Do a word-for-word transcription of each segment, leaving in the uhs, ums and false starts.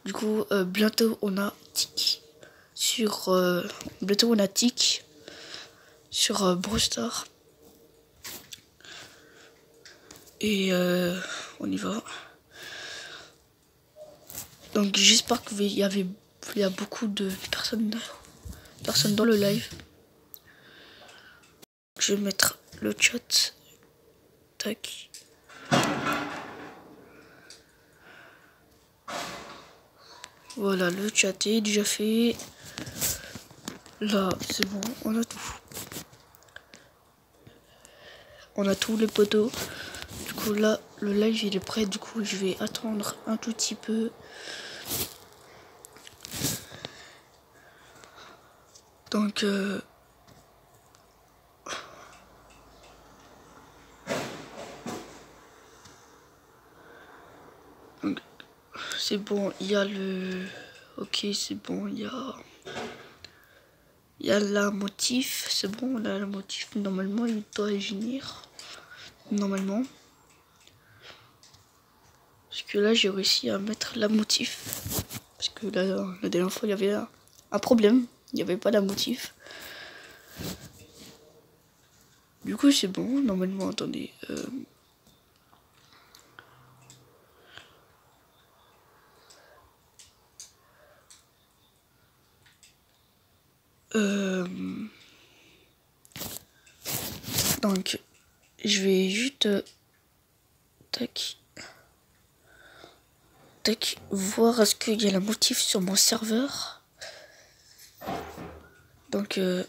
Du coup, euh, bientôt on a Tic sur euh, bientôt on a Tic sur euh, Brawl Stars. Et euh, on y va. Donc j'espère qu'il y avait il y a beaucoup de personnes, personnes dans le live. Je vais mettre le chat. Tac. Voilà, le chat est déjà fait. Là, c'est bon, on a tout. On a tous les poteaux. Du coup, là, le live il est prêt. Du coup, je vais attendre un tout petit peu. Donc, euh, donc c'est bon. Il y a le. Ok, c'est bon. Il y a. Il y a la motif. C'est bon. On a la motif. Normalement, il doit venir. Normalement. Parce que là, j'ai réussi à mettre la motif. Parce que là, la dernière fois, il y avait un, un problème. Il n'y avait pas la motif. Du coup, c'est bon. Normalement, attendez. Euh... Euh... Donc, je vais juste... Euh... Tac. Tac. Voir est-ce qu'il y a la motif sur mon serveur. Donc... Euh...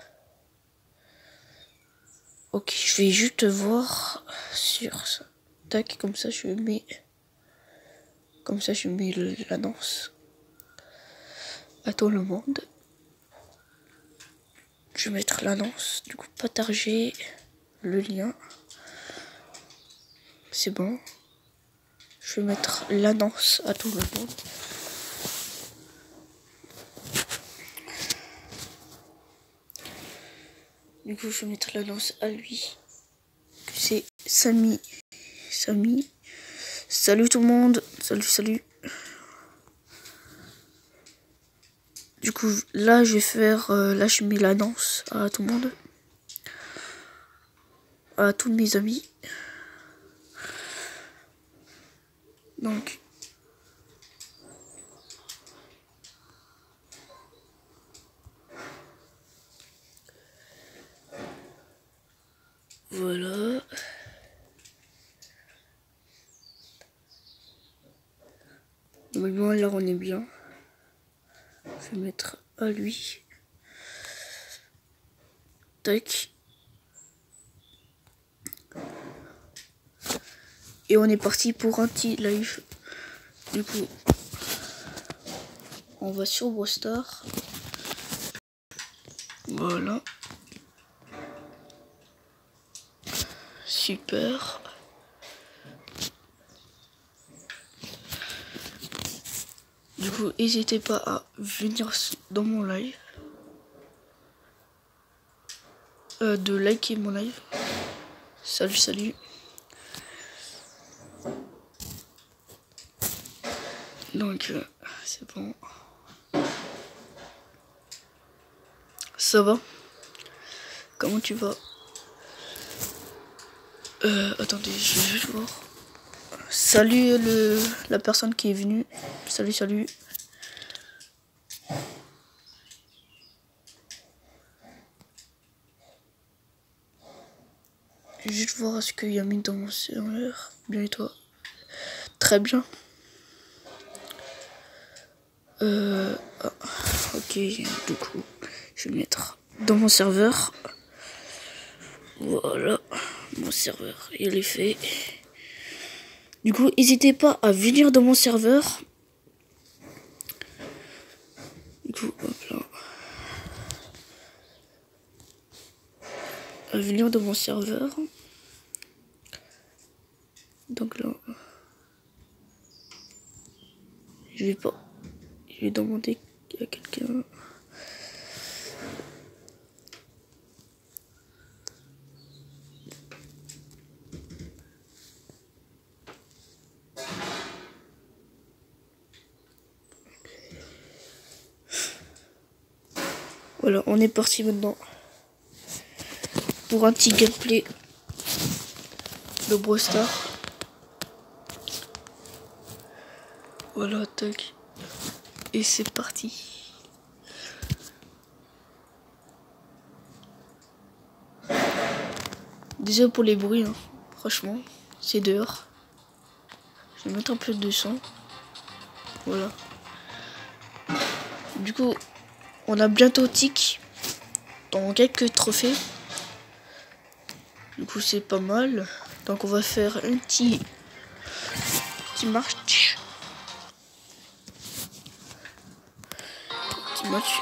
Ok, je vais juste voir sur ça. Tac, comme ça, je mets... Comme ça, je mets l'annonce à tout le monde. Je vais mettre l'annonce, du coup, partager le lien. C'est bon. Je vais mettre l'annonce à tout le monde. Du coup, je vais mettre l'annonce à lui. C'est Samy. Samy. Salut tout le monde. Salut, salut. Du coup, là, je vais faire... Euh, là, je mets l'annonce à tout le monde. À tous mes amis. Donc... Voilà. Normalement, là, on est bien. Je vais mettre à lui. Tac. Et on est parti pour un petit live. Du coup, on va sur Brawl Stars. Voilà. Super. Du coup, n'hésitez pas à venir dans mon live. Euh, de liker mon live. Salut, salut. Donc, euh, c'est bon. Ça va? Comment tu vas? Euh, attendez, je vais juste voir. Salut le, la personne qui est venue. Salut, salut. Je vais juste voir ce qu'il y a mis dans mon serveur. Bien et toi? Très bien. Euh, ah, ok, du coup, je vais le mettre dans mon serveur. Voilà, mon serveur, il est fait. Du coup, n'hésitez pas à venir dans mon serveur. Du coup, hop là. À venir dans mon serveur. Donc là, je vais pas. Je vais demander à quelqu'un. Voilà, on est parti maintenant pour un petit gameplay de Brawl Stars. Voilà, tac. Et c'est parti. Désolé pour les bruits, hein. Franchement, c'est dehors. Je vais mettre un peu de son. Voilà. Du coup, on a bientôt tic dans quelques trophées. Du coup, c'est pas mal. Donc, on va faire un petit, petit match. Petit match.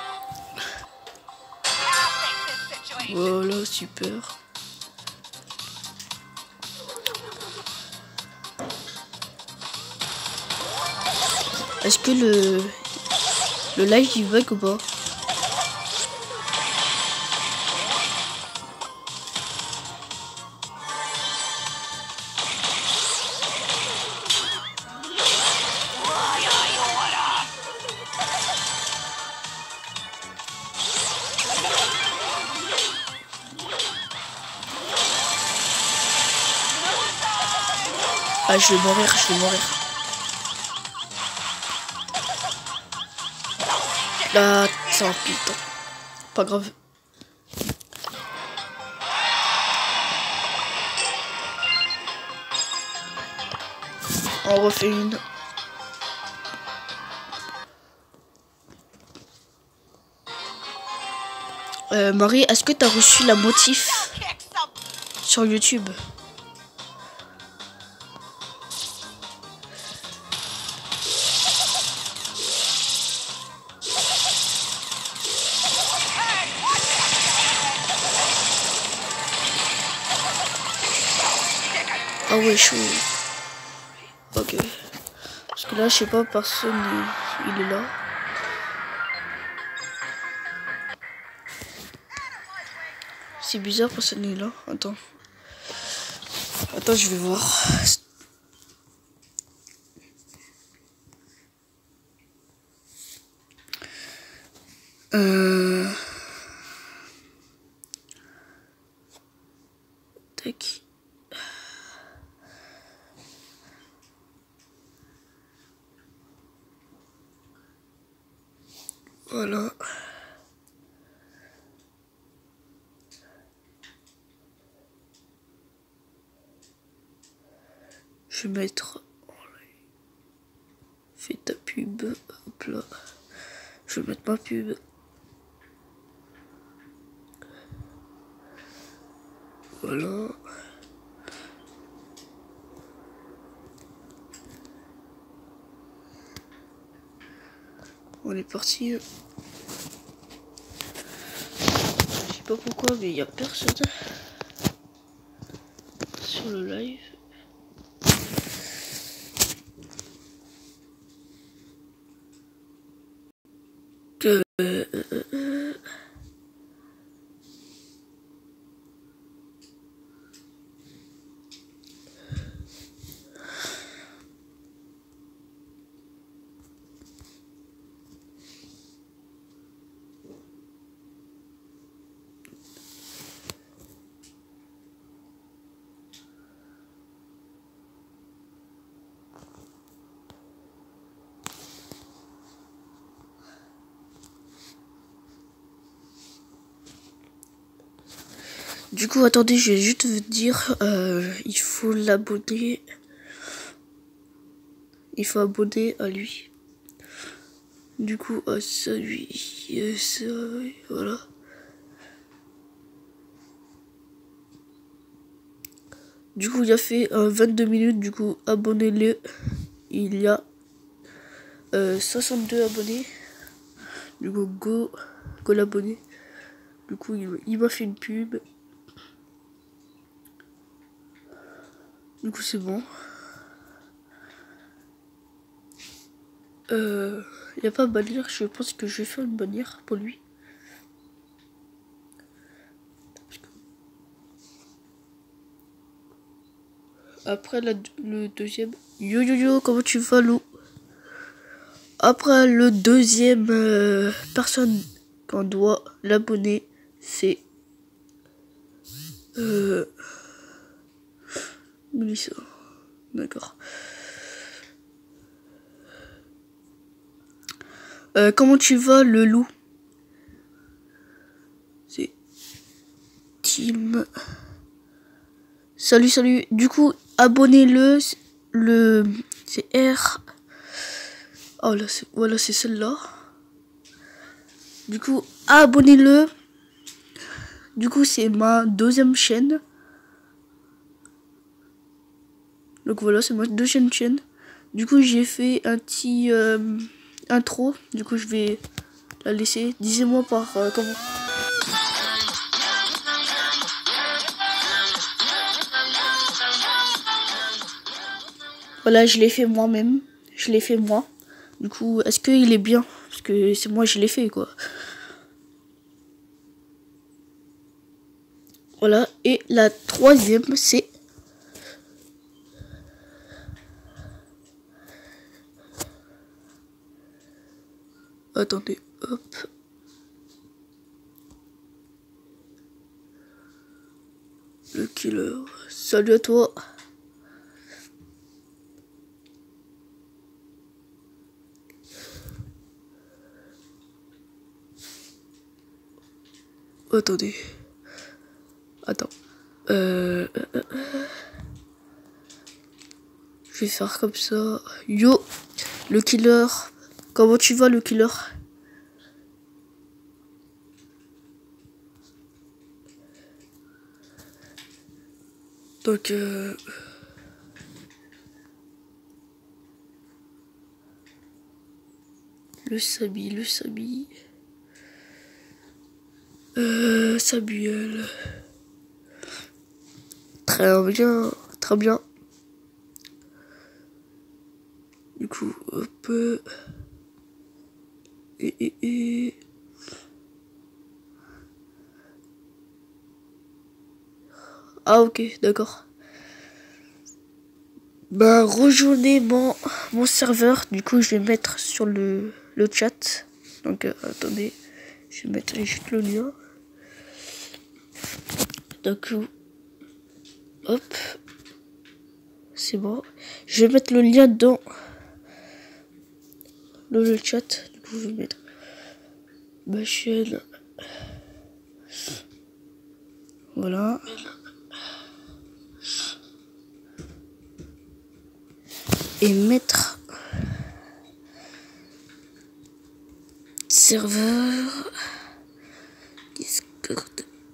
Voilà, super. Est-ce que le, le live il bug ou pas? Ah, je vais mourir, je vais mourir. Là, c'est un putain. Pas grave. On refait une. Euh, Marie, est-ce que t'as reçu la motif sur YouTube? Ah ouais, chaud. Ok. Parce que là, je sais pas, personne il, il est là. C'est bizarre, personne n'est là. Attends. Attends, je vais voir. Euh... Tac. Voilà. Je vais mettre... Fais ta pub. Hop là. Je vais mettre ma pub. Voilà. On est parti. Je sais pas pourquoi, mais il n'y a personne sur le live. Euh, euh, euh. Du coup, attendez, je vais juste vous dire, euh, il faut l'abonner. Il faut abonner à lui. Du coup, à celui, euh, ça, voilà. Du coup, il a fait euh, vingt-deux minutes. Du coup, abonnez-le. Il y a euh, soixante-deux abonnés. Du coup, go, go l'abonner. Du coup, il, il m'a fait une pub. Du coup, c'est bon. Euh, il n'y a pas de bannière. Je pense que je vais faire une bannière pour lui. Après la, le deuxième. Yo yo yo, comment tu vas, Lou? Après le deuxième euh, personne on doit l'abonner. C'est euh... Melissa. D'accord. Euh, comment tu vas, le loup? C'est Team. Salut, salut. Du coup, abonnez-le. Le c'est R. Oh là, c'est voilà, c'est celle-là. Du coup, abonnez-le. Du coup, c'est ma deuxième chaîne. Donc voilà, c'est ma deuxième chaîne. Du coup, j'ai fait un petit euh, intro. Du coup, je vais la laisser. Disez-moi par euh, comment. Voilà, je l'ai fait moi-même. Je l'ai fait moi. Du coup, est-ce qu'il est bien? Parce que c'est moi, je l'ai fait, quoi. Voilà. Et la troisième, c'est... Attendez, hop. Le killer. Salut à toi. Attendez. Attends. Euh, euh, euh, Je vais faire comme ça. Yo, le killer. Comment tu vas, le killer? Donc, euh... le Sabi, le Sabi. Euh, Samuel. Très bien, très bien. Du coup, hop. Et, et, et. Ah, ok, d'accord. Bah, rejoignez mon, mon serveur. Du coup, je vais mettre sur le, le chat. Donc, euh, attendez. Je vais mettre juste le lien. Donc, hop. C'est bon. Je vais mettre le lien dans le, le chat. Du coup, je vais mettre ma chaîne. Voilà. Et mettre serveur Discord.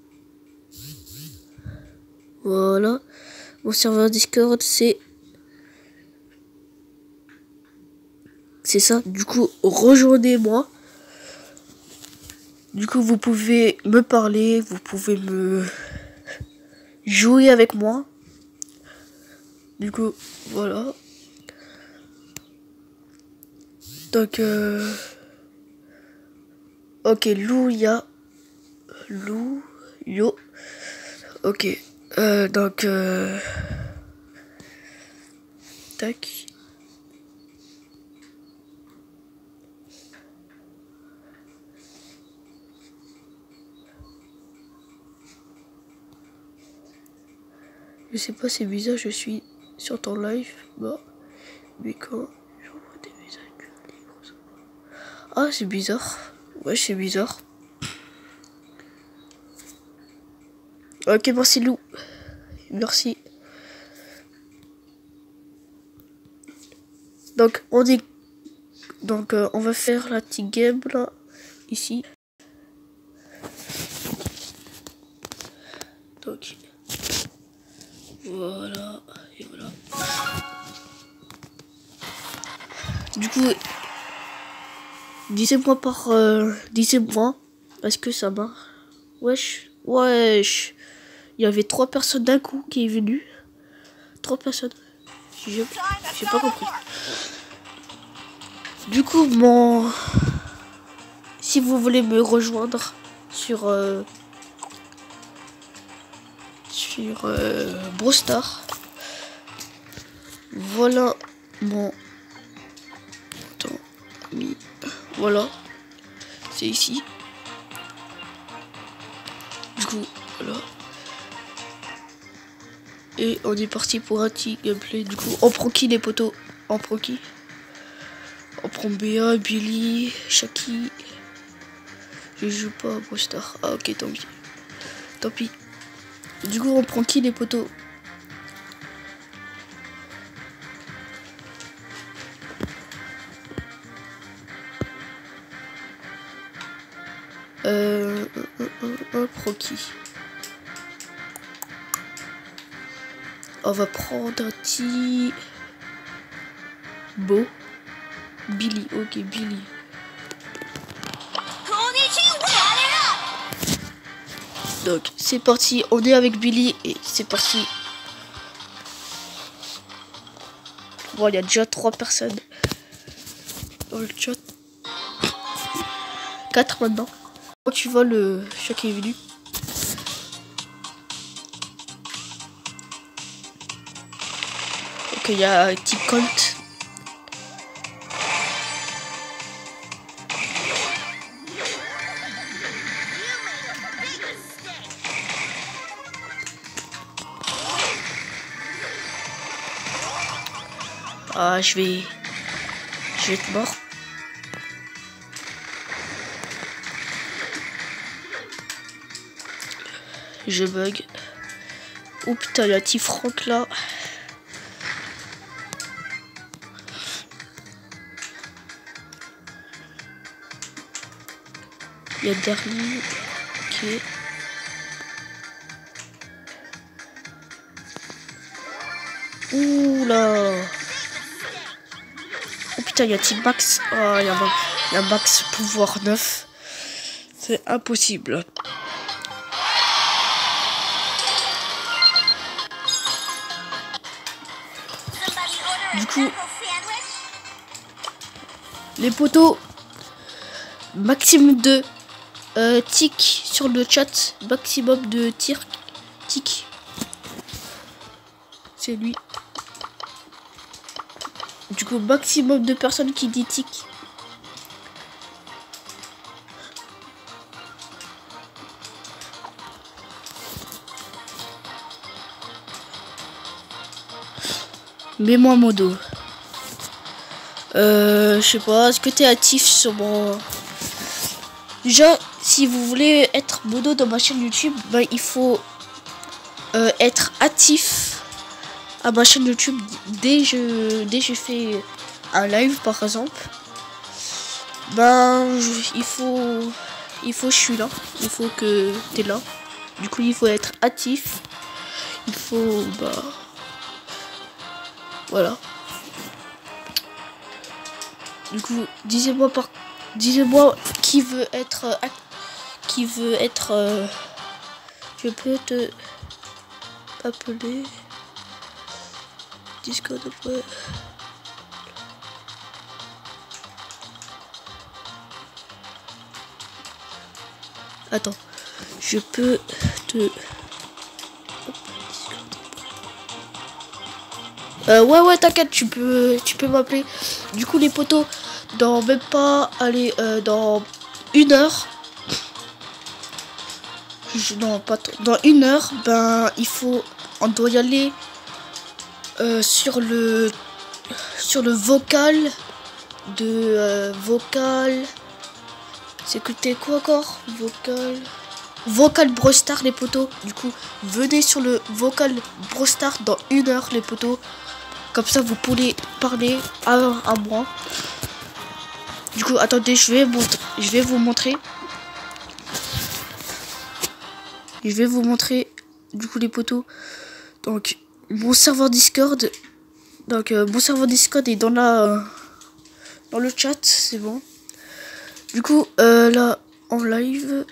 Voilà. Mon serveur Discord, c'est c'est ça. Du coup, rejoignez-moi. Du coup, vous pouvez me parler, vous pouvez me jouer avec moi. Du coup, voilà. Donc, euh... ok, Lou, ya. Lou, yo. Ok. Euh, donc, euh... tac. Je sais pas, c'est bizarre, je suis sur ton live. Bah, mais quand j'envoie des messages. Ah, c'est bizarre. Ouais, c'est bizarre. Ok, merci Lou. Merci. Donc, on est... Donc, euh, on va faire la petite game, là. Ici. Donc... Voilà. Et voilà. Du coup... Dites-moi par... Euh, Dites-moi. Est-ce que ça marche? Wesh. Wesh. Il y avait trois personnes d'un coup qui est venu. Trois personnes. J'ai pas compris. Du coup, mon... Si vous voulez me rejoindre sur... Euh, sur euh, Brawl Stars. Voilà mon... Attends. Voilà. C'est ici. coup, voilà. Et on est parti pour un petit gameplay. Du coup, on prend qui les poteaux? On prend qui? On prend B A, Billy, Shaki. Je joue pas à Brostar. Ah ok, tant pis. Tant pis. Du coup, on prend qui les poteaux? Euh... On prend qui? On va prendre un petit... Beau. Billy, ok, Billy. Donc, c'est parti, on est avec Billy et c'est parti. Bon, il y a déjà trois personnes dans le chat. Quatre maintenant. Quand tu vois le chat qui est venu. Ok, il y a un petit Colt. Ah, je vais... Je vais être mort. Je bug. Oh putain, il y a un petit Franck là. Il y a Darly. Ok. Ouh là. Oh putain, il y a petit Max. Oh, il y a Max, il y a Max pouvoir neuf. C'est impossible. Du coup, les poteaux, maximum de euh, tic sur le chat, maximum de tir, tic. C'est lui. Du coup, maximum de personnes qui dit tic. Mets-moi modo. Euh, je sais pas, est-ce que t'es actif sur mon... Déjà, si vous voulez être modo dans ma chaîne YouTube, ben, il faut euh, être actif à ma chaîne YouTube dès je dès je fais un live par exemple. Ben, je, il faut il faut je suis là, il faut que t'es là. Du coup, il faut être actif. Il faut bah voilà. Du coup, disez-moi par disez-moi qui veut être euh, qui veut être euh, je peux te appeler Discord après. Attends, je peux te Euh, ouais ouais t'inquiète, tu peux tu peux m'appeler. Du coup les potos, dans même pas aller euh, dans une heure. Je, non pas dans une heure, ben il faut on doit y aller euh, sur le sur le vocal de euh, vocal. C'est que t'es quoi encore? Vocal Vocal Brostar les potos. Du coup venez sur le vocal Brostar dans une heure les potos. Comme ça, vous pourrez parler à, à moi. Du coup, attendez, je vais, je vais vous montrer. Je vais vous montrer, du coup, les potos. Donc, mon serveur Discord. Donc, euh, mon serveur Discord est dans la, euh, dans le chat, c'est bon. Du coup, euh, là, en live,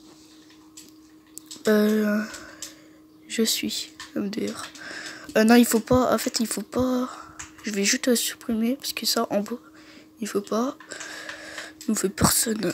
euh, je suis M D R. Euh, non, il faut pas. En fait, il faut pas. Je vais juste euh, supprimer parce que ça, en bas, il faut pas. Il ne fait personne.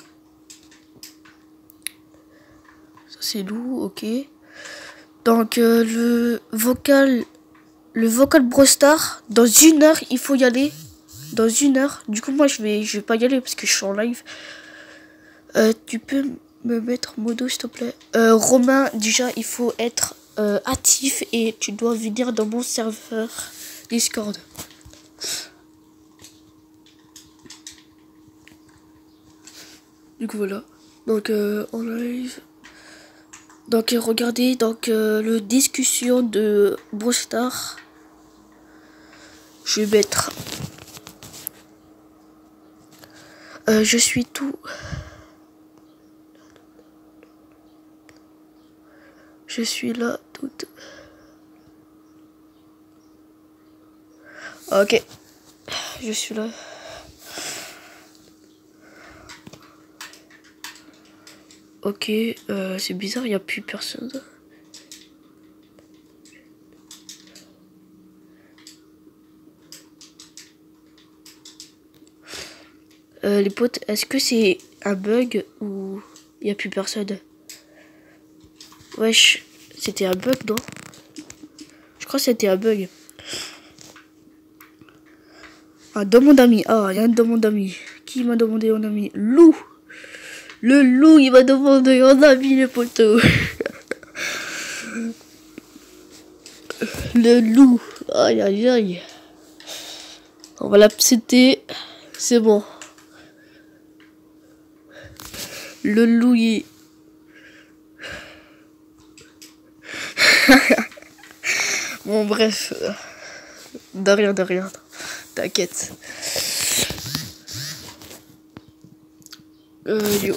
Ça, c'est loup, ok. Donc, euh, le vocal. Le vocal Brostar, dans une heure, il faut y aller. Dans une heure. Du coup, moi, je vais, je vais pas y aller parce que je suis en live. Euh, tu peux me mettre modo s'il te plaît. Euh, Romain, déjà il faut être euh, actif et tu dois venir dans mon serveur Discord. Donc voilà. Donc euh, on live. Donc regardez donc euh, le discussion de Brawl Stars. Je vais mettre. Euh, je suis tout. Je suis là toute. Ok. Je suis là. Ok. Euh, c'est bizarre, il n'y a plus personne. Euh, les potes, est-ce que c'est un bug ou il n'y a plus personne? Wesh, c'était un bug, non? Je crois que c'était un bug. Ah, dans mon ami. Ah, il y a un dans mon ami. Qui m'a demandé un ami? Lou. Le loup, il m'a demandé un ami, les potos. Le loup. Aïe, aïe, aïe. On va l'accepter. C'est bon. Le loup, il... Bon, bref. De rien, de rien. T'inquiète. Euh, yo.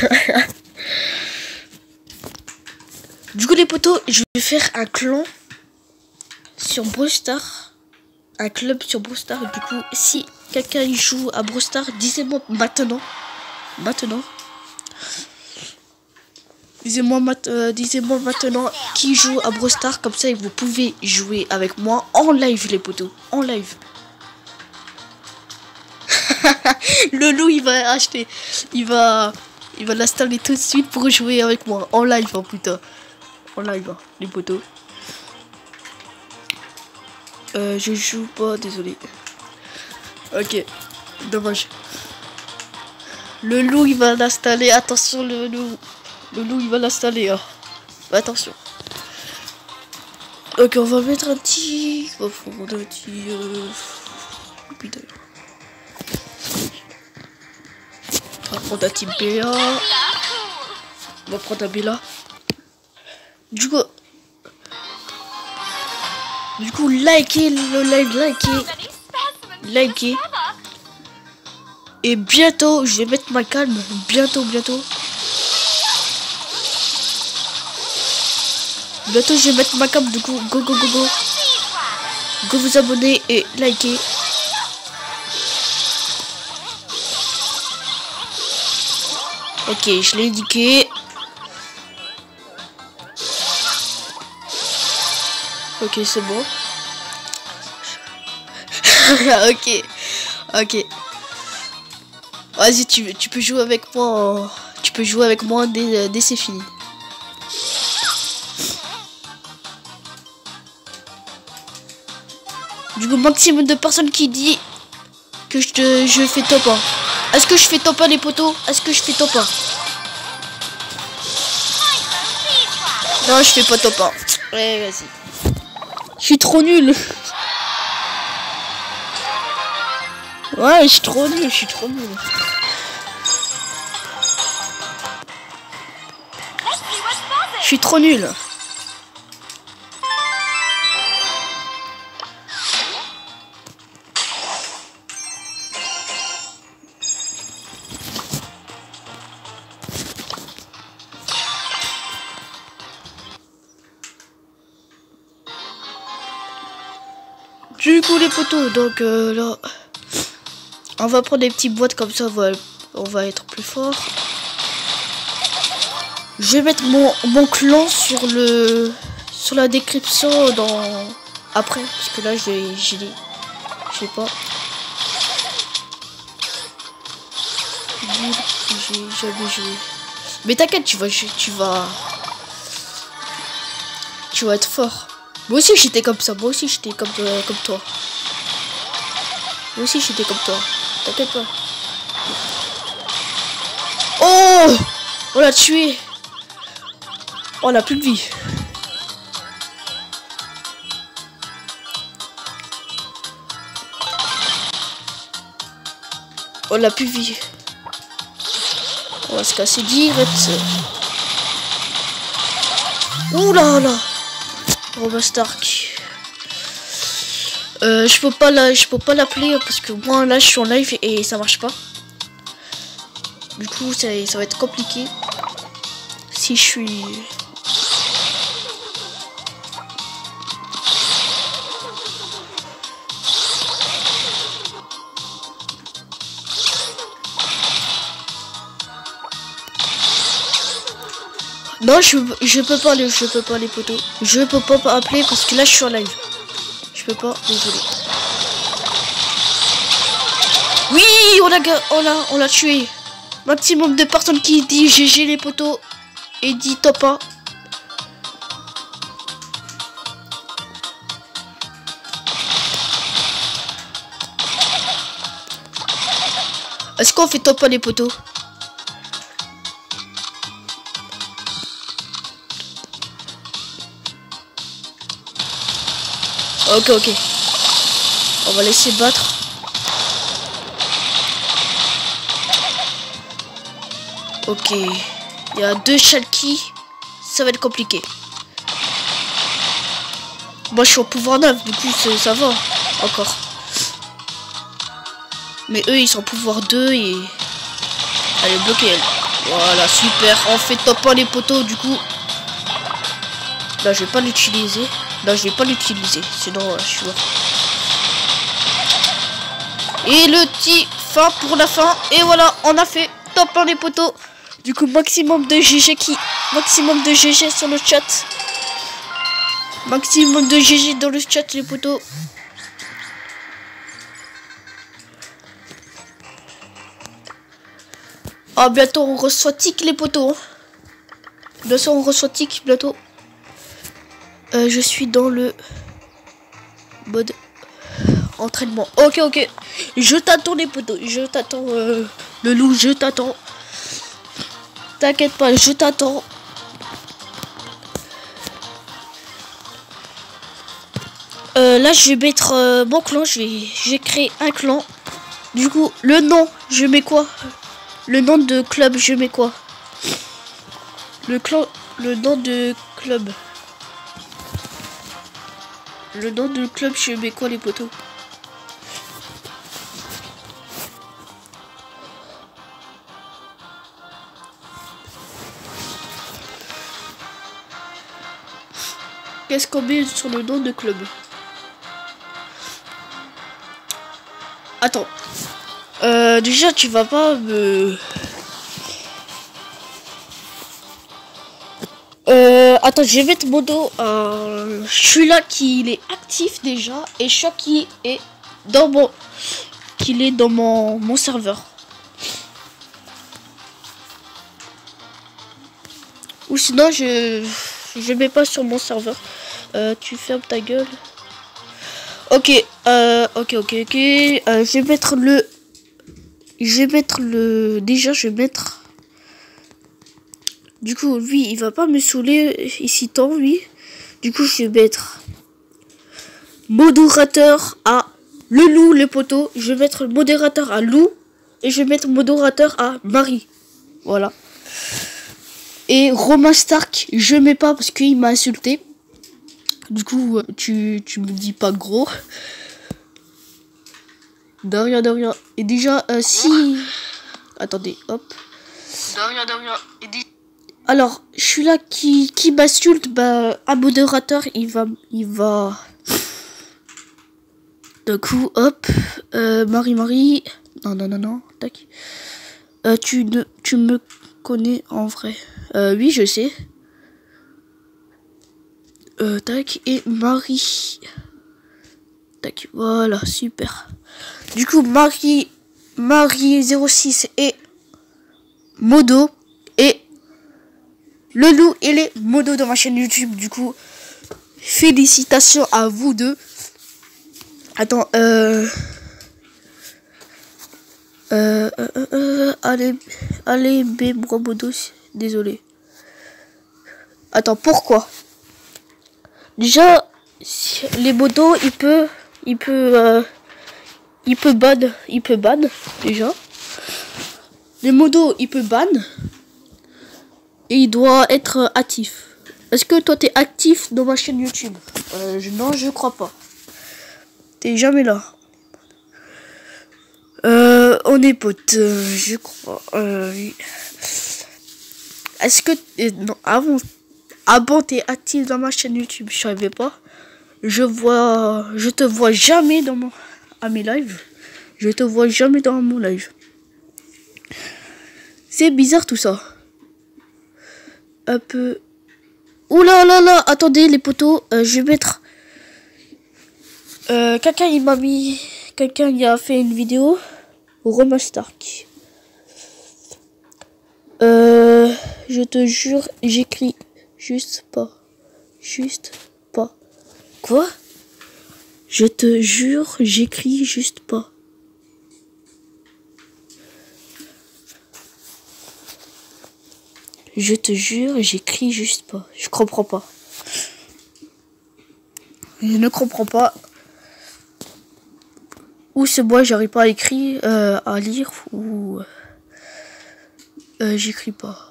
Du coup, les potos, je vais faire un clan sur Brawl Stars. Un club sur Brawl Stars. Du coup, si quelqu'un y joue à Brawl Stars, disez-moi maintenant. Maintenant. Disez-moi euh, disez-moi maintenant qui joue à Brawl Stars. Comme ça, vous pouvez jouer avec moi en live, les potos. En live. Le loup, il va acheter. Il va... Il va l'installer tout de suite pour jouer avec moi. En live, hein, putain. En live, hein, les potos. Euh, je joue pas, désolé. Ok, dommage. Le loup, il va l'installer. Attention, le loup. Le loup, il va l'installer. Hein. Attention. Ok, on va mettre un petit... On va prendre un petit... Euh... Putain. On va prendre un petit B A. On va prendre un B A. Du coup... Du coup, likez le live, likez. Likez. Et bientôt, je vais mettre ma calme. Bientôt, bientôt. Bientôt, je vais mettre ma calme. Du coup, go, go, go, go. Go vous abonner et likez. Ok, je l'ai indiqué. Ok, c'est bon. Ok. Ok. Vas-y, tu, tu peux jouer avec moi. Tu peux jouer avec moi dès, dès c'est fini. Du coup, maximum de personnes qui dit que je, te, je fais top un. Est-ce que je fais top un, les potos? Est-ce que je fais top un? Non, je fais pas top un. Ouais, vas-y. Je suis trop nul. Ouais, je suis trop nul, je suis trop nul. Je suis trop nul. Du coup, les potos, donc euh, là, on va prendre des petites boîtes comme ça, on va, on va être plus fort. Je vais mettre mon, mon clan sur le sur la description dans après, parce que là, j'ai j'ai je sais pas. J'ai jamais joué. Mais t'inquiète, tu vas tu vas tu vas être fort. Moi aussi j'étais comme ça, moi aussi j'étais comme, euh, comme toi. Moi aussi j'étais comme toi. T'inquiète pas. Oh! On l'a tué. On n'a plus de vie. On n'a plus de vie. On va se casser direct. Ouh là là. Robin Stark. Euh, je peux pas la, je peux pas l'appeler parce que moi là je suis en live et ça marche pas. Du coup ça, ça va être compliqué. Si je suis... Non, je, je peux pas aller, je peux pas les poteaux. Je peux pas appeler parce que là je suis en live. Je peux pas, désolé. Oui, on l'a on l'a on l'a tué. Maximum de personnes qui dit G G les poteaux et dit top un. Est-ce qu'on fait top un les poteaux? Ok, ok. On va laisser battre. Ok. Il y a deux Shalky. Ça va être compliqué. Moi, je suis au pouvoir neuf. Du coup, ça va. Encore. Mais eux, ils sont au pouvoir deux et... Elle est bloquée, elle. Voilà, super. On fait top un les poteaux, du coup. Là, je vais pas l'utiliser. Non, je vais pas l'utiliser, sinon euh, je suis mort. Et le petit fin pour la fin. Et voilà, on a fait top un les poteaux. Du coup, maximum de G G qui... Maximum de G G sur le chat. Maximum de G G dans le chat les poteaux. Ah, bientôt on reçoit tic les poteaux. Bientôt on reçoit tic bientôt. Euh, je suis dans le mode entraînement. Ok, ok. Je t'attends les poteaux. Je t'attends euh, le loup. Je t'attends. T'inquiète pas, je t'attends. Euh, là, je vais mettre euh, mon clan. Je vais, je vais créer un clan. Du coup, le nom, je mets quoi? Le nom de club, je mets quoi? Le clan, le nom de club. Le nom de club, je mets quoi les poteaux? Qu'est-ce qu'on met sur le nom de club? Attends. Euh, déjà, tu vas pas me... Euh, attends, je vais mettre mon dos. Euh, je suis là qu'il est actif déjà. Et je suis qui est dans mon... Qu'il est dans mon, mon serveur. Ou sinon, je... Je mets pas sur mon serveur. Euh, tu fermes ta gueule. Ok, euh, ok, ok, ok. Euh, je vais mettre le... Je vais mettre le... Déjà, je vais mettre... Du coup, lui, il va pas me saouler ici tant, lui. Du coup, je vais mettre... Modérateur à... Le loup, les poteaux. Je vais mettre modérateur à loup. Et je vais mettre modérateur à Marie. Voilà. Et Romain Stark, je mets pas parce qu'il m'a insulté. Du coup, tu, tu me dis pas gros. De rien, de rien. Et déjà, euh, si... Attendez, hop. De rien, de rien. Et dis... Alors, je suis là qui, qui m'insulte. Bah, un modérateur, il va... Il va... Du coup, hop. Euh, Marie-Marie. Non, non, non, non. Tac. Euh, tu, ne, tu me connais en vrai. Euh, oui, je sais. Euh, tac. Et Marie. Tac. Voilà, super. Du coup, Marie, Marie zéro six et Modo et le loup et les modos de ma chaîne YouTube. Du coup, félicitations à vous deux. Attends, euh... Euh, euh, euh, allez, allez, B, modos. Désolé. Attends, pourquoi? Déjà, les modos, il peut, il peut, euh, il peut ban, il peut ban, déjà. Les modos, il peut ban. Et il doit être actif. Est-ce que toi, t'es actif dans ma chaîne YouTube? euh, je, Non, je crois pas. T'es jamais là. Euh, on est potes, euh, je crois. Euh, oui. Est-ce que... Euh, non, avant... Avant, t'es actif dans ma chaîne YouTube, je savais pas. Je vois... Je te vois jamais dans mon... à mes lives. Je te vois jamais dans mon live. C'est bizarre tout ça. Un peu... Ouh là là là, attendez les potos, euh, je vais mettre... Euh, quelqu'un il m'a mis... Quelqu'un il a fait une vidéo. Romain Stark. Euh, je te jure, j'écris juste pas. Juste pas. Quoi? Je te jure, j'écris juste pas. Je te jure, j'écris juste pas. Je comprends pas. Je ne comprends pas. Ou c'est moi, j'arrive pas à écrire, euh, à lire, ou euh, j'écris pas.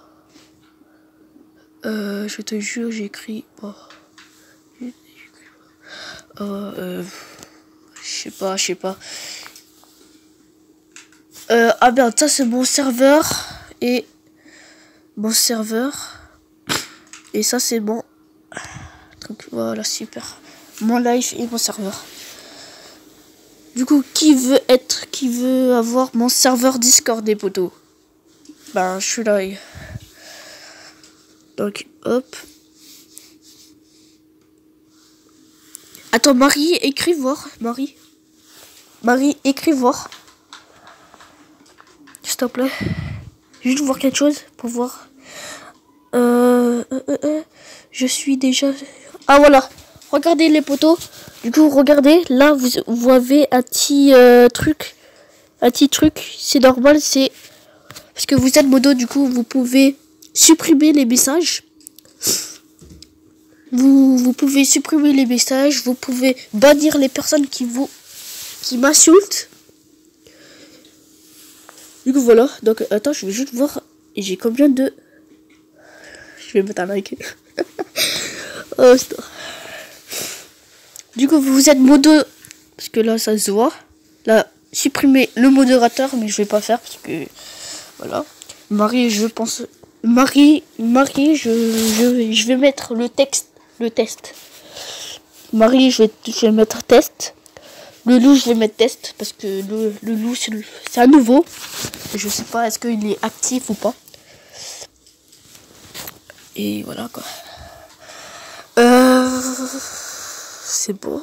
Euh, je te jure, j'écris pas. Euh, euh, je sais pas, je sais pas. Euh, ah merde, ça c'est mon serveur et mon serveur et ça c'est mon truc. Voilà, super. Mon live et mon serveur. Du coup, qui veut être, qui veut avoir mon serveur Discord des potos? Ben, je suis là. Donc, hop. Attends, Marie, écris voir. Marie. Marie, écris voir. S'il te plaît. Juste voir quelque chose pour voir. Euh, euh, euh, euh, je suis déjà... Ah, voilà. Regardez les potos. Du coup, regardez. Là, vous, vous avez un petit euh, truc. Un petit truc. C'est normal, c'est... Parce que vous êtes modo, du coup, vous pouvez supprimer les messages. Vous, vous pouvez supprimer les messages. Vous pouvez bannir les personnes qui vous... qui m'insultent. Du coup, voilà. Donc, attends, je vais juste voir. Et j'ai combien de... Je vais mettre un like. Oh, stop. Du coup, vous êtes modo... Parce que là, ça se voit. Là, supprimer le modérateur. Mais je vais pas faire parce que... Voilà. Marie, je pense... Marie, Marie, je, je, je vais mettre le texte. Le test. Marie, je vais, je vais mettre test. Le loup, je vais mettre test. Parce que le, le loup, c'est un nouveau. Je sais pas, est-ce qu'il est actif ou pas. Et voilà, quoi. Euh... C'est beau.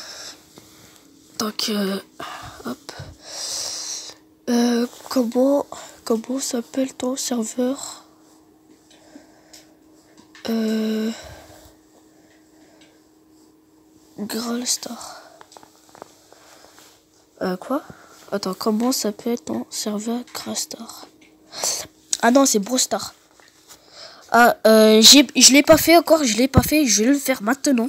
Donc, euh, hop. Euh, comment... Comment s'appelle ton serveur? Euh... Graal Star. Euh, quoi? Attends, comment s'appelle ton serveur Graal Star? Ah non, c'est Brawl Star. Ah, euh, j'ai, je l'ai pas fait encore, je l'ai pas fait, je vais le faire maintenant.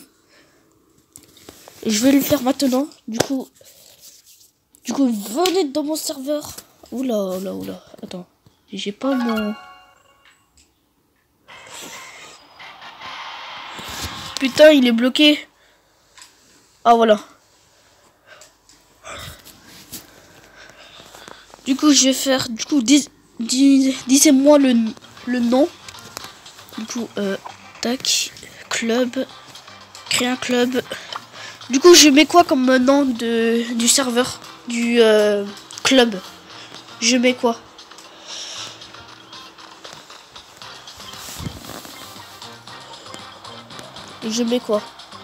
Je vais le faire maintenant, du coup... Du coup, venez dans mon serveur. Oula, oula, oula, attends. J'ai pas mon... Putain, il est bloqué. Ah, voilà. Du coup, je vais faire... Du coup, dis, dis, disez-moi le, le nom. Du coup, euh, tac, club, créer un club. Du coup, je mets quoi comme nom de, du serveur, du euh, club? Je mets quoi? Je mets quoi?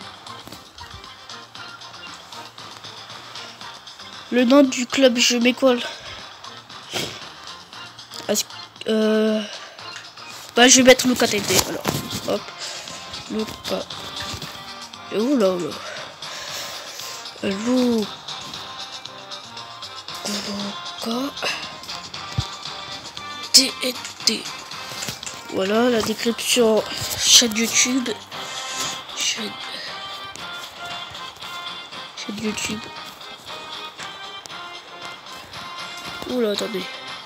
Le nom du club, je mets quoi? Est-ce que... Euh... Bah, je vais mettre Luca T T, alors. Hop. Luca. Oula, oula. Luca. Luca. T T. Voilà la description chaîne YouTube. Chaîne, chaîne YouTube. Oula, attendez.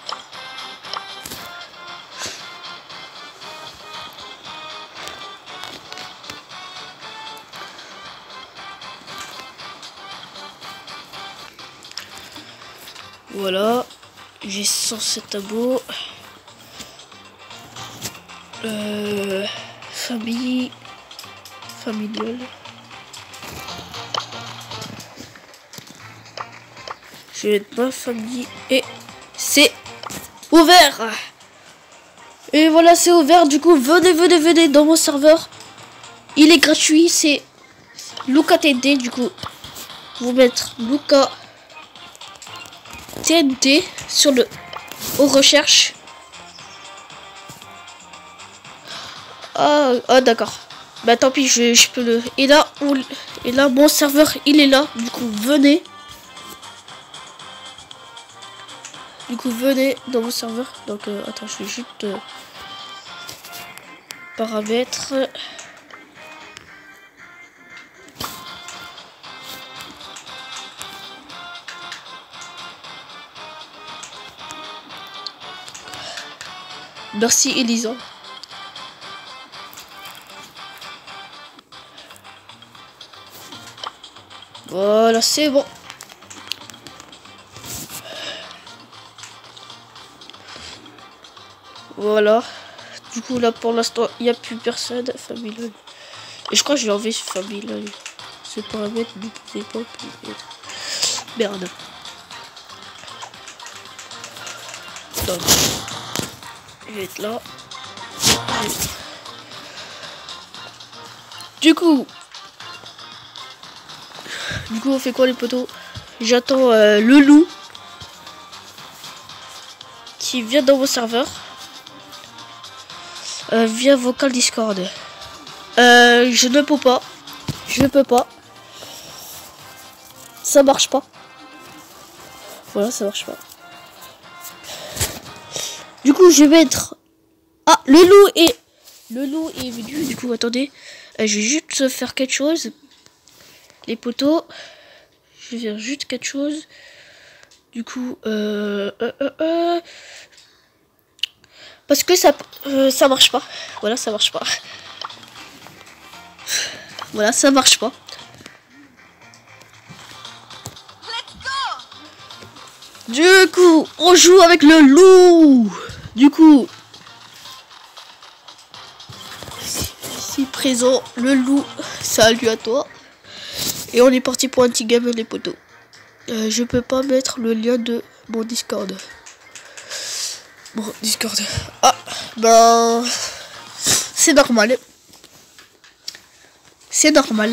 Voilà, j'ai cent sept abos. Euh, famille, familiale. Je vais être ma famille et c'est ouvert. Et voilà, c'est ouvert. Du coup, venez, venez, venez dans mon serveur. Il est gratuit, c'est Luca T N T. Du coup, vous mettre Luca T N T sur le aux recherches. Ah, ah d'accord. Bah tant pis, je, je peux le. Et là, on, et là, mon serveur, il est là. Du coup, venez. Du coup, venez dans mon serveur. Donc, euh, attends, je vais juste euh, paramètres. Merci Elisa. Voilà, c'est bon. Voilà. Du coup, là, pour l'instant, il n'y a plus personne. Familial. Et je crois que je vais enlever familial. Ce paramètre ne pouvait pas plus être. Merde. Donc, je vais être là. Du coup, du coup, on fait quoi les potos? J'attends euh, le loup qui vient dans vos serveurs euh, via vocal Discord. Euh, je ne peux pas. Je ne peux pas. Ça marche pas. Voilà, ça marche pas. Du coup, je vais mettre. Ah, le loup est. Le loup est venu. Du coup, attendez. Euh, je vais juste faire quelque chose. Les potos. Je vais faire juste quelque chose. Du coup, euh, euh, euh, euh, parce que ça, euh, ça marche pas. Voilà, ça marche pas. Voilà, ça marche pas. Du coup, on joue avec le loup. Du coup, ici présent, le loup. Salut à toi. Et on est parti pour un petit game les potos. Euh, je peux pas mettre le lien de mon Discord. Bon, Discord. Ah, ben... C'est normal. C'est normal.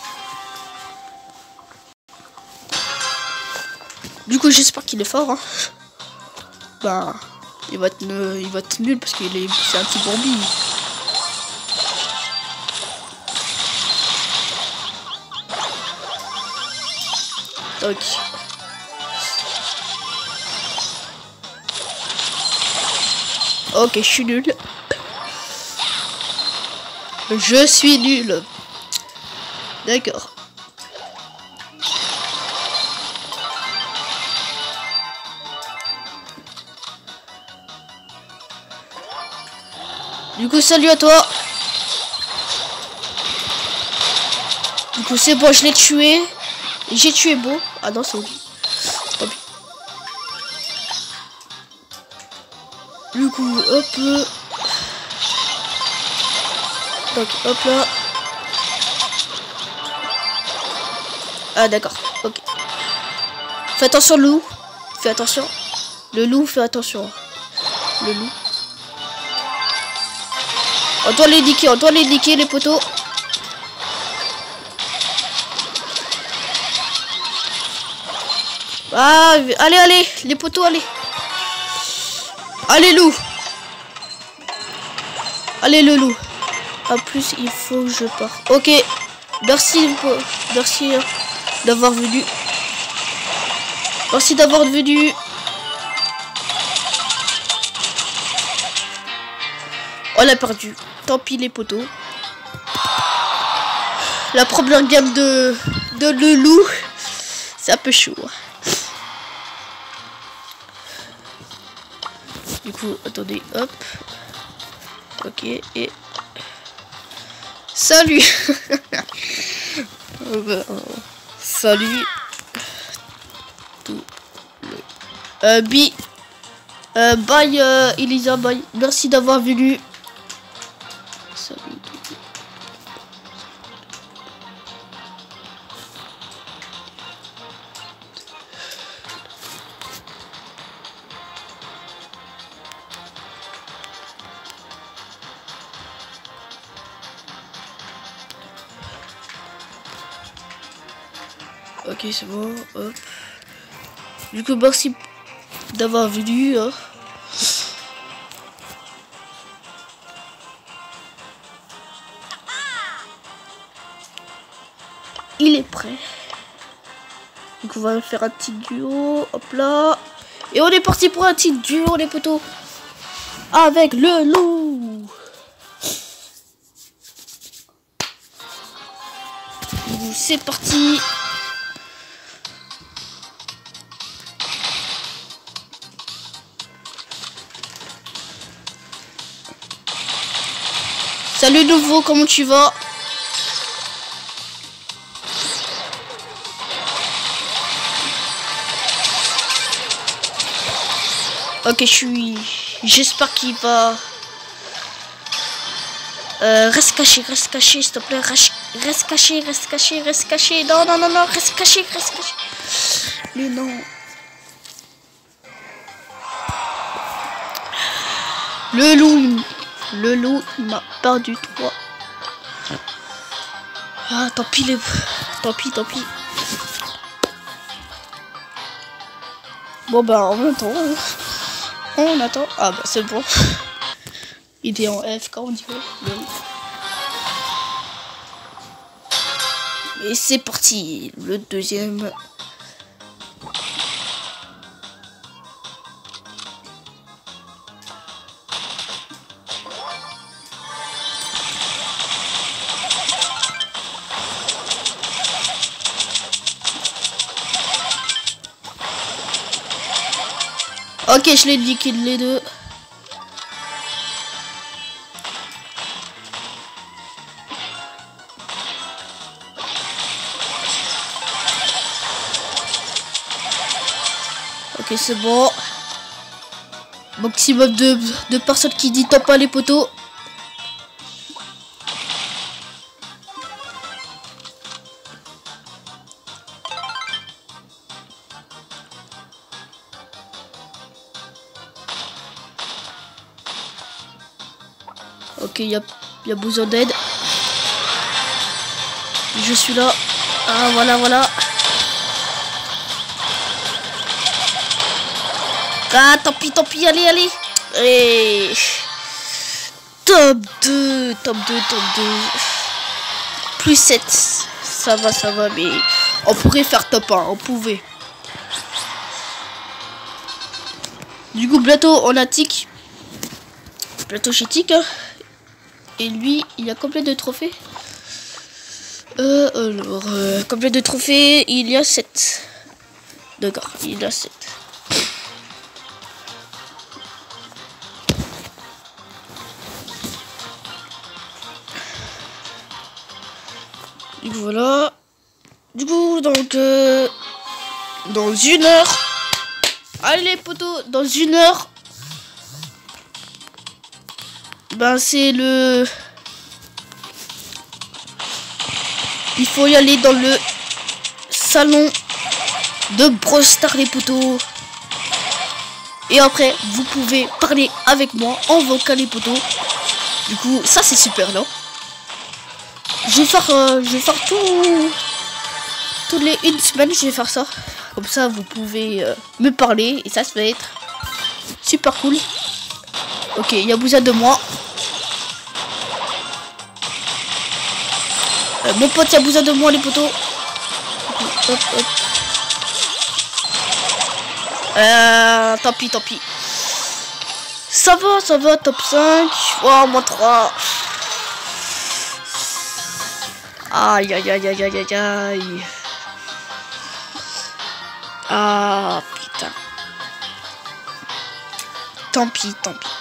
Du coup, j'espère qu'il est fort. Hein. Ben... Il va être, euh, il va être nul parce qu'il est... C'est un petit Bambi. Ok. Ok, je suis nul. Je suis nul. D'accord. Du coup, salut à toi. Du coup, c'est bon, je l'ai tué. J'ai tué Beau. Ah non, c'est lui. Tant pis. Du coup, hop. Donc, hop là. Ah, d'accord. Ok. Fais attention, le loup. Fais attention. Le loup, fais attention. Le loup. On doit les niquer, on doit les niquer, les poteaux. Ah, allez, allez, les poteaux, allez. Allez, loup. Allez, le loup. En plus, il faut que je parte. Ok. Merci, merci d'avoir venu. Merci d'avoir venu. Oh, On a perdu. Tant pis les poteaux. La première game de, de le loup. C'est un peu chaud. Du coup, attendez, hop. Ok, et... Salut. Salut. Tout le... Euh, bi. Euh, bye, euh, Elisa, bye. Merci d'avoir venu. Salut. Ok, c'est bon, hop. Du coup, merci d'avoir venu. Hein. Il est prêt. Donc on va faire un petit duo. Hop là. Et on est parti pour un petit duo, les poteaux. Avec le loup. C'est parti. Salut nouveau, comment tu vas? Ok, je suis... J'espère qu'il va... Euh, reste caché, reste caché, s'il te plaît. Reste, reste caché, reste caché, reste caché. Non, non, non, non, reste caché, reste caché. Mais non. Le loup, le loup m'a perdu trois. Ah, tant pis, les... tant pis, tant pis. Bon, bah, en même temps, on attend. Ah, bah, c'est bon. Il est en F K, on dirait. Et c'est parti, le deuxième. Ok, je l'ai liquide les deux. Ok, c'est bon. Maximum de, de personnes qui disent top pas les poteaux. Ok, il y a, y a besoin d'aide. Je suis là. Ah, voilà, voilà. Ah, tant pis, tant pis, allez, allez. Et... Top deux, top deux, top deux. Plus sept. Ça va, ça va, mais on pourrait faire top un, on pouvait. Du coup, bientôt, on a Tic. Bientôt chez Tic. Hein. Et lui, il a combien de trophées? Euh, alors, euh, combien de trophées? Il y a sept. D'accord, il y a sept. Du coup, voilà. Du coup, donc, euh, dans une heure. Allez, les potos, dans une heure. Ben, c'est le... Il faut y aller dans le salon de Brawl Stars, les potos. Et après, vous pouvez parler avec moi en vocal, les potos. Du coup, ça, c'est super, non? Je vais faire, euh, je vais faire tout... Toutes les une semaine, je vais faire ça. Comme ça, vous pouvez euh, me parler. Et ça, ça va être super cool. Ok, il y a besoin de moi. Euh, mon pote, il y a besoin de moi, les potos. Hop, hop. Euh, tant pis, tant pis. Ça va, ça va, top cinq. Oh, moins trois. Aïe, aïe, aïe, aïe, aïe, aïe, aïe. Ah, putain. Tant pis, tant pis.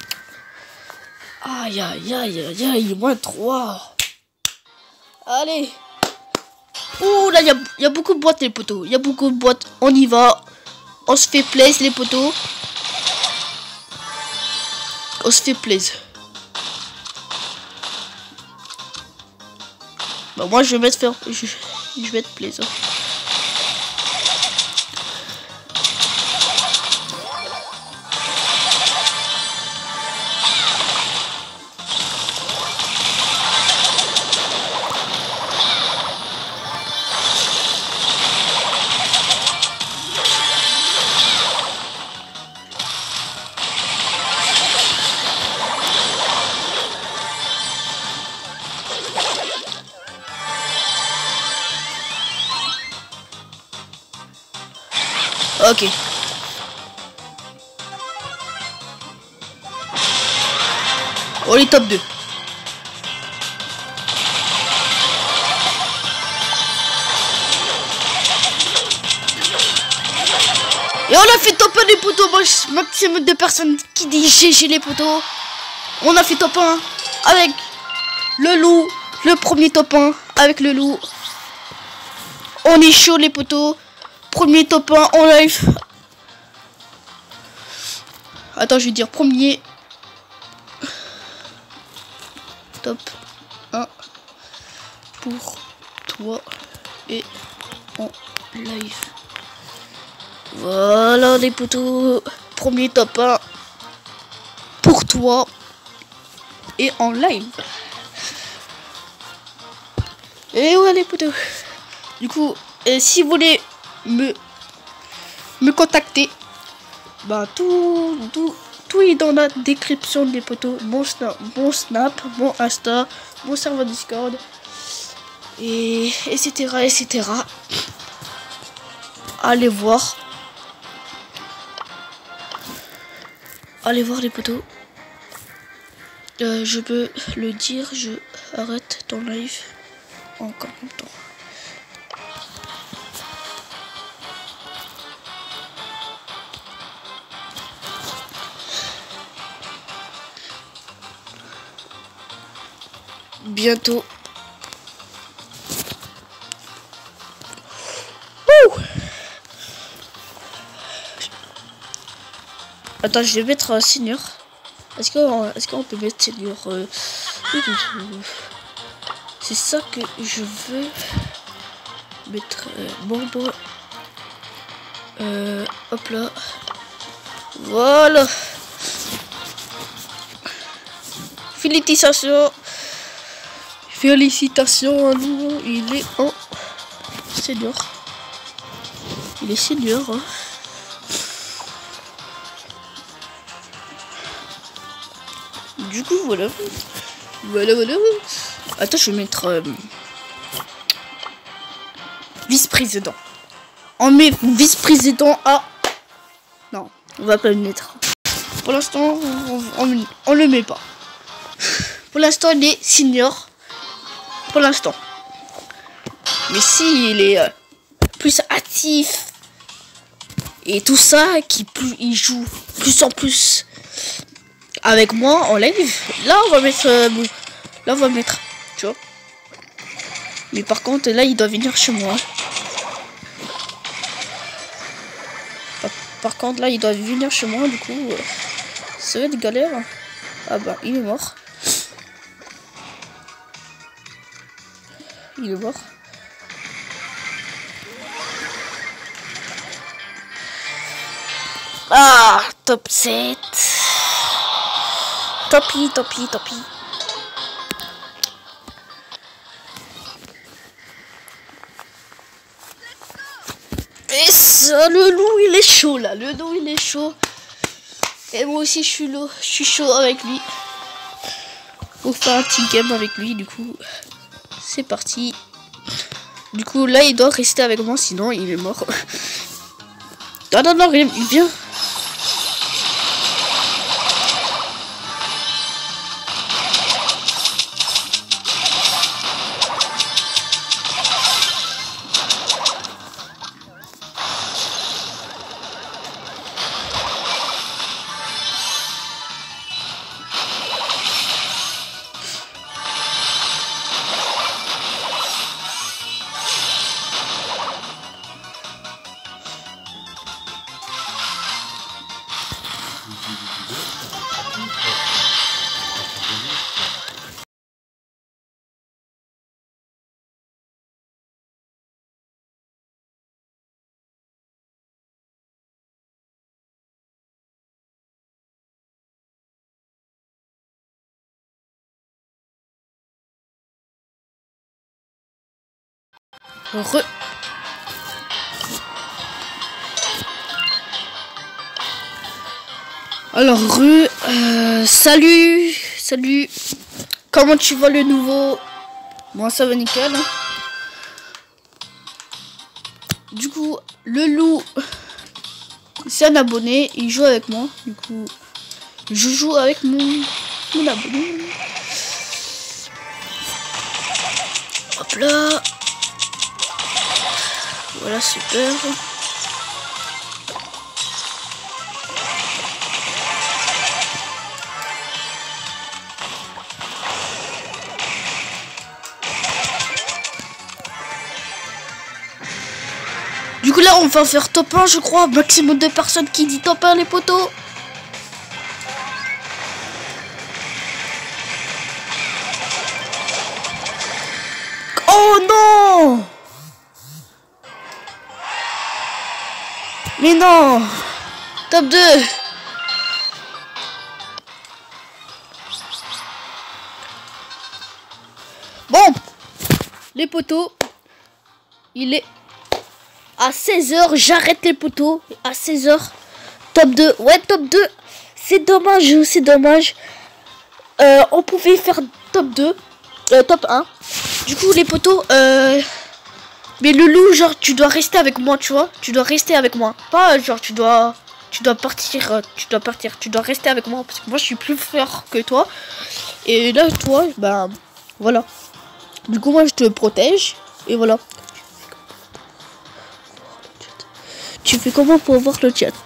Aïe, aïe, aïe, aïe, aïe, moins trois. Allez. Ouh, là, il y, y a beaucoup de boîtes, les poteaux. Il y a beaucoup de boîtes. On y va. On se fait plaisir, les poteaux. On se fait plaisir. Bah, moi, je vais mettre faire. Je, je vais être plaisir. Ok. On est top deux. Et on a fait top un les poteaux. Moi, maximum de personnes qui disent G G les poteaux. On a fait top un avec le loup. Le premier top un avec le loup. On est chaud les poteaux. Premier top un en live. Attends, je vais dire premier top un pour toi et en live. Voilà les poteaux. Premier top un pour toi et en live. Et ouais les poteaux. Du coup, euh, si vous voulez me me contacter, bah tout tout tout est dans la description des poteaux. Mon snap, mon snap, mon Insta, mon serveur Discord et etc etc. Allez voir, allez voir les poteaux. Euh, je peux le dire, je arrête ton live en commentant. Bientôt. Ouh. Attends, je vais mettre un senior. Est-ce qu'on est-ce qu'on peut mettre senior euh... C'est ça que je veux mettre. Euh, bon, bon. Euh, hop là. Voilà. Félicitations. Félicitations à nous, il est en senior. Il est senior. Hein. Du coup, voilà. Voilà, voilà. Attends, je vais mettre euh, vice-président. On met vice-président à... Non, on va pas le mettre. Pour l'instant, on, on, on le met pas. Pour l'instant, il est senior. Pour l'instant. Mais si il est euh, plus actif et tout ça, qui plus il joue plus en plus avec moi en live, là on va mettre euh, là on va mettre, tu vois. Mais par contre là il doit venir chez moi. Par, par contre là il doit venir chez moi, du coup euh, ça va être galère. Ah bah il est mort. Il est mort. Ah, top sept. Topi, topi, topi. Et ça, le loup, il est chaud là. Le loup, il est chaud. Et moi aussi, je suis, là, je suis chaud avec lui. Pour faire un petit game avec lui, du coup. C'est parti. Du coup, là, il doit rester avec moi, sinon il est mort. Non, non, non, il vient. Re. Alors, re. Euh, salut. Salut. Comment tu vas le nouveau? Moi, ça va nickel. Du coup, le loup, c'est un abonné. Il joue avec moi. Du coup, je joue avec mon, mon abonné. Hop là. Voilà, super. Du coup là on va faire top un je crois. Maximum de personnes qui dit top un les potos. Oh non. Mais non. Top deux. Bon. Les potos. Il est à seize heures. J'arrête les potos. À seize heures. Top deux. Ouais, top deux. C'est dommage. C'est dommage. Euh, on pouvait faire top deux. Euh, top un. Du coup, les potos. Euh... Mais le loup, genre, tu dois rester avec moi, tu vois. Tu dois rester avec moi. Pas genre, tu dois... Tu dois partir. Euh, tu dois partir. Tu dois rester avec moi. Parce que moi, je suis plus fort que toi. Et là, toi, ben... Voilà. Du coup, moi, je te protège. Et voilà. Tu fais comment pour voir le chat?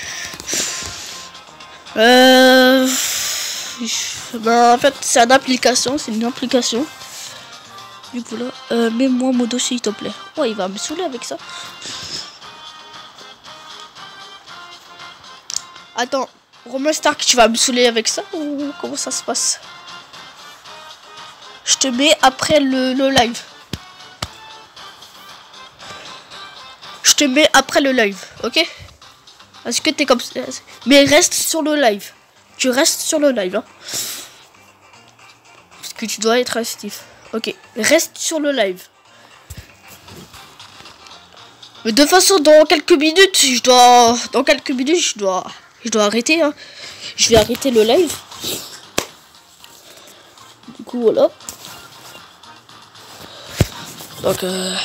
Euh... Ben, en fait, c'est une application. C'est une application. Du coup, là, euh, mets-moi modo s'il te plaît. Ouais, il va me saouler avec ça. Attends, Romain Stark, tu vas me saouler avec ça ou comment ça se passe? Je te mets après le, le live. Je te mets après le live, ok? Est-ce que t'es comme ça? Mais reste sur le live. Tu restes sur le live, hein? Parce que tu dois être actif. Ok, reste sur le live. Mais de toute façon, dans quelques minutes, je dois... Dans quelques minutes, je dois... Je dois arrêter, hein. Je vais arrêter le live. Du coup, voilà. Donc, euh...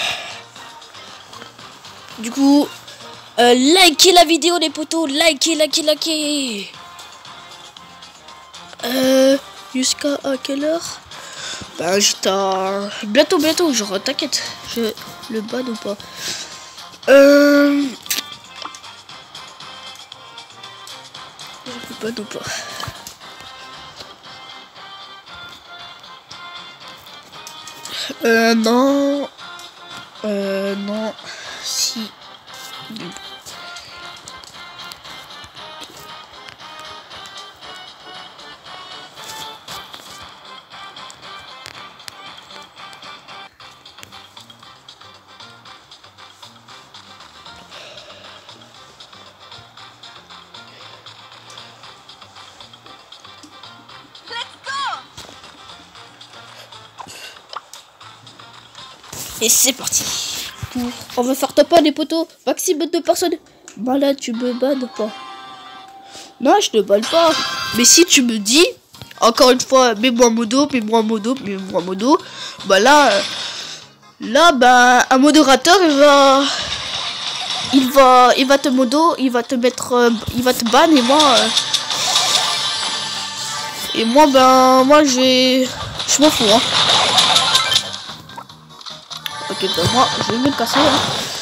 Du coup... Euh, likez la vidéo, les potos. Likez, likez, likez. Euh... Jusqu'à à quelle heure? Ben, j'étais... Bientôt, bientôt, genre, t'inquiète. Je le ban ou pas? Euh... Je le ban ou pas? Euh, non. Euh, non. Si. Et c'est parti. On va faire top un les potos. Maximum de personnes. Malade, tu me bannes pas. Non, je te banne pas. Mais si tu me dis, encore une fois, mets-moi modo, mets-moi modo, mets-moi modo. Bah là, euh, là, bah, un modérateur, il va... Il va, il va te modo, il va te mettre... Euh, il va te ban et moi... Euh, et moi, ben, moi, je vais... Je m'en fous, hein. Ok, ben moi, je vais me casser, hein.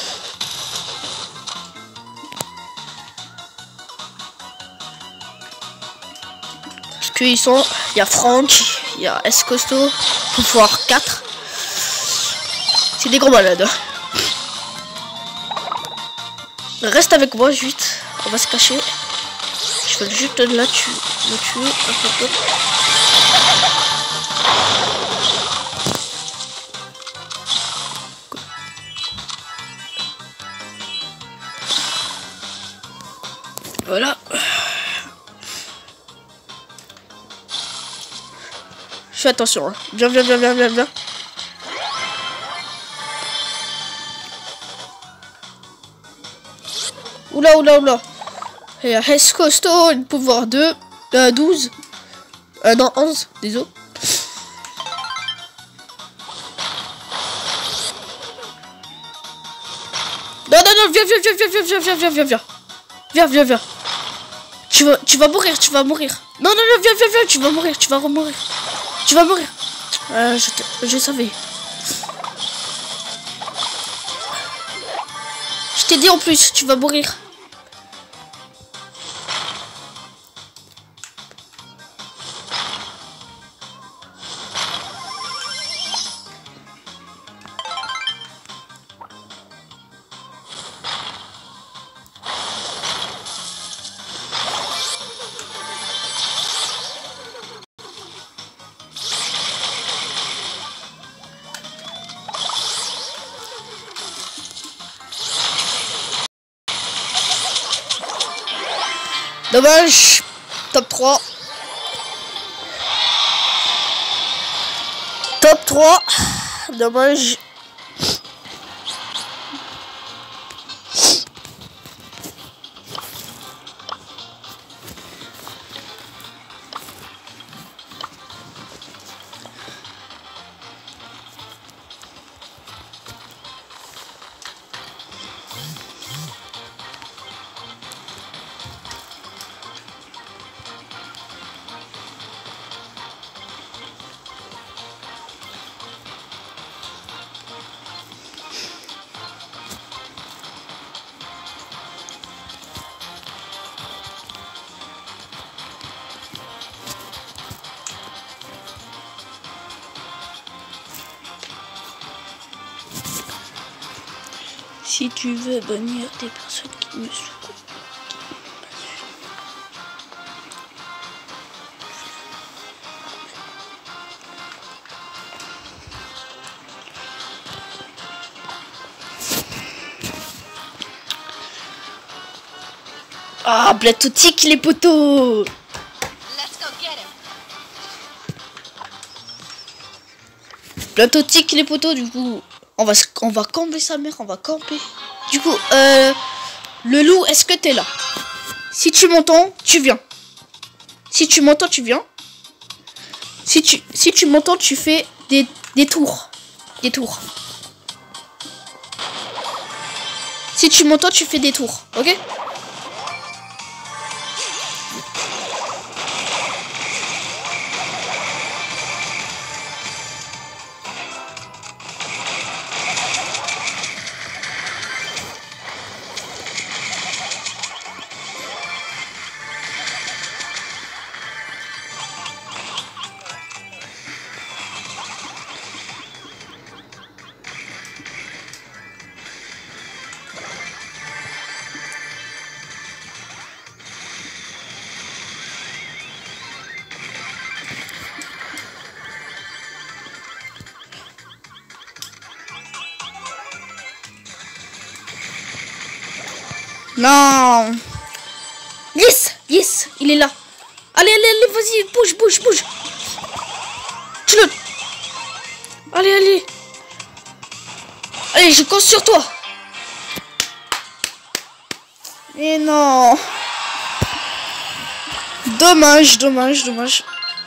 Parce qu'ils sont... Il y a Franck, il y a S Costaud, pouvoir quatre. C'est des gros malades. Reste avec moi, juste. On va se cacher. Je vais juste la tuer. Le tuer. Hop, hop, hop. Voilà. Fais attention, hein. Viens, viens, viens, viens, viens, viens. Oula, oula, oula. Et Hess Coastone, pouvoir deux. Euh, douze. Euh, non, onze. Désolé. Non, non, non, viens, viens, viens, viens, viens, viens, viens, viens, viens, viens. Viens, viens, viens. Tu vas, tu vas mourir, tu vas mourir. Non, non, non, viens, viens, viens, tu vas mourir, tu vas remourir. Tu vas mourir. Euh, je, te, je savais. Je t'ai dit en plus, tu vas mourir. Dommage. Top trois. Top trois. Dommage. Si tu veux bannir des personnes qui me secouent. Ah, Blatotique les poteaux. Blatotique les poteaux, du coup. On va, on va camper sa mère, on va camper. Du coup, euh, le loup, est-ce que t'es là? Si tu m'entends, tu viens. Si tu m'entends, tu viens. Si tu, si tu m'entends, tu fais des, des tours. Des tours. Si tu m'entends, tu fais des tours, ok? Non. Yes, yes, il est là. Allez, allez, allez, vas-y, bouge, bouge, bouge. Tu le... Allez, allez. Allez, je compte sur toi. Et non. Dommage, dommage, dommage.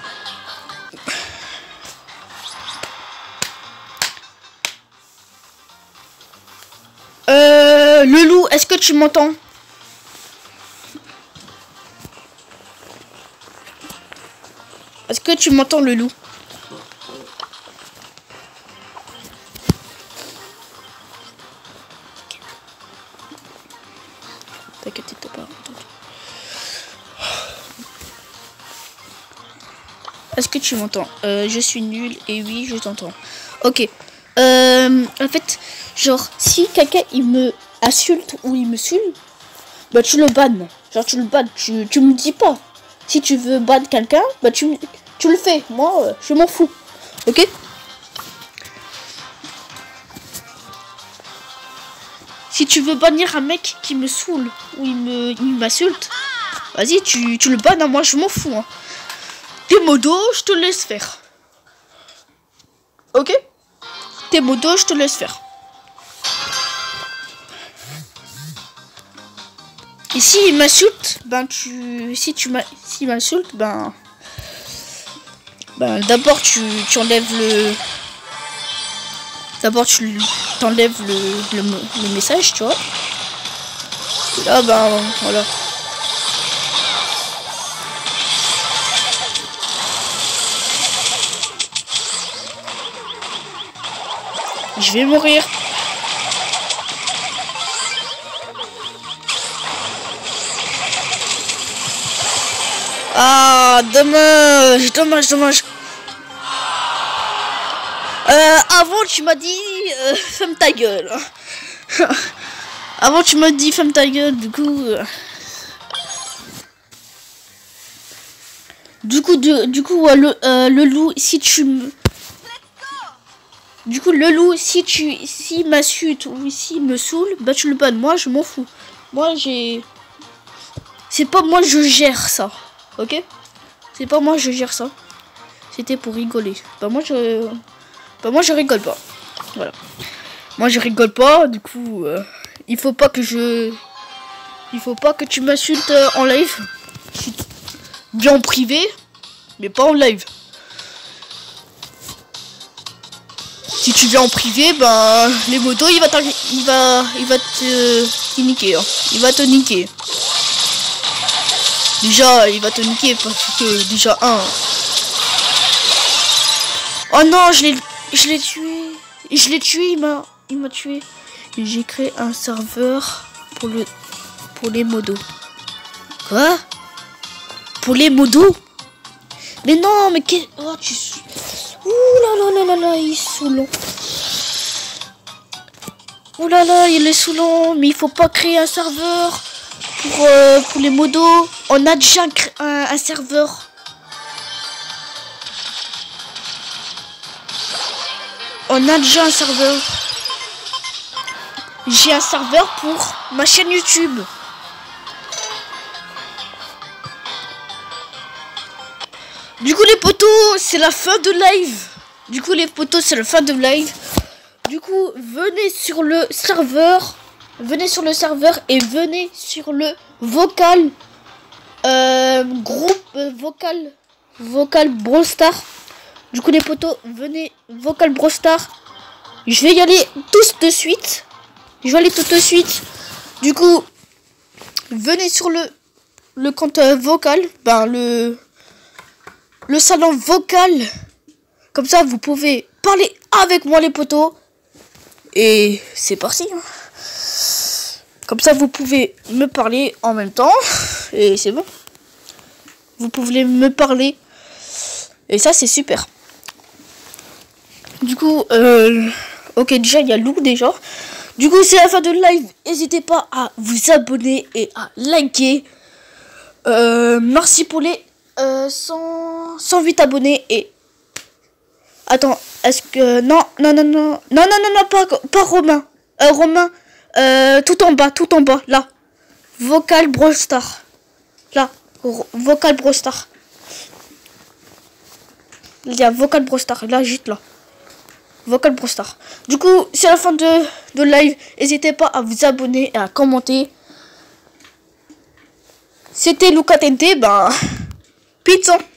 Euh, le loup, est-ce que tu m'entends? Est-ce que tu m'entends, le loup? T'inquiète, t'es pas entendu. Est-ce que tu m'entends? euh, Je suis nul et oui, je t'entends. Ok. Euh, en fait, genre, si quelqu'un il me insulte ou il me sulle, bah tu le bannes. Genre, tu le bannes. Tu, tu me dis pas. Si tu veux ban quelqu'un, bah tu, tu le fais. Moi, euh, je m'en fous. Ok? Si tu veux bannir un mec qui me saoule ou il me il m'insulte, vas-y, tu, tu le bannes. Hein, moi, je m'en fous. Hein. Tes modos, je te laisse faire. Ok? Tes modos, je te laisse faire. Et s'il m'insulte, ben tu... Si tu s'il m'insulte, ben... Ben d'abord tu, tu enlèves le... D'abord tu t'enlèves le, le, le message, tu vois. Et là, ben voilà. Je vais mourir. Ah, dommage, dommage, dommage. Euh, avant, tu m'as dit, euh, ferme ta gueule. Avant, tu m'as dit, ferme ta gueule, du coup... Euh... Du coup, de, du coup, euh, le, euh, le loup, si tu me... Du coup, le loup, si tu... Si m'insulte ou si me saoule, bah tu le bannes. Moi, je m'en fous. Moi, j'ai... C'est pas moi, je gère ça. Ok? C'est pas moi, je gère ça. C'était pour rigoler. Bah moi, je... Bah moi, je rigole pas. Voilà. Moi, je rigole pas. Du coup, euh, il faut pas que je... Il faut pas que tu m'insultes euh, en live. Bien en privé, mais pas en live. Si tu viens en privé, ben les motos, il va il va il va te, te niquer. Hein. Il va te niquer. Déjà, il va te niquer parce que déjà un. Oh non, je l'ai je l'ai tué. Je l'ai tué, il m'a il m'a tué. J'ai créé un serveur pour le pour les modos. Quoi? Pour les modos? Mais non, mais qu'est... Oh, tu... Ouh là là là là là, il est saoulant. Ouh là là, il est saoulant. Mais il faut pas créer un serveur pour, euh, pour les modos. On a déjà un, un, un serveur. On a déjà un serveur. J'ai un serveur pour ma chaîne YouTube. Du coup les potos, c'est la fin de live. Du coup les potos, c'est la fin de live. Du coup, venez sur le serveur. Venez sur le serveur et venez sur le vocal. Euh, groupe euh, vocal. Vocal Brawl Stars. Du coup les potos, venez vocal Brawl Stars. Je vais y aller tous de suite. Je vais aller tout de suite. Du coup, venez sur le, le compte euh, vocal. Ben le... Le salon vocal. Comme ça, vous pouvez parler avec moi, les potos. Et c'est parti. Hein. Comme ça, vous pouvez me parler en même temps. Et c'est bon. Vous pouvez me parler. Et ça, c'est super. Du coup, euh, ok, déjà, il y a Lou, déjà. Du coup, c'est la fin de live. N'hésitez pas à vous abonner et à liker. Euh, merci pour les... Euh, cent, cent huit abonnés et... Attends, est-ce que... Non, non, non, non, non, non, non, non, pas, pas Romain. Euh, Romain, euh, tout en bas, tout en bas, là. Vocal Brawl Stars. Là, Vocal Brawl Stars. Il y a Vocal Brawl Stars, là, juste là. Vocal Brawl Stars. Du coup, c'est la fin de, de live. N'hésitez pas à vous abonner et à commenter. C'était Lucas T N T, ben... Pizza.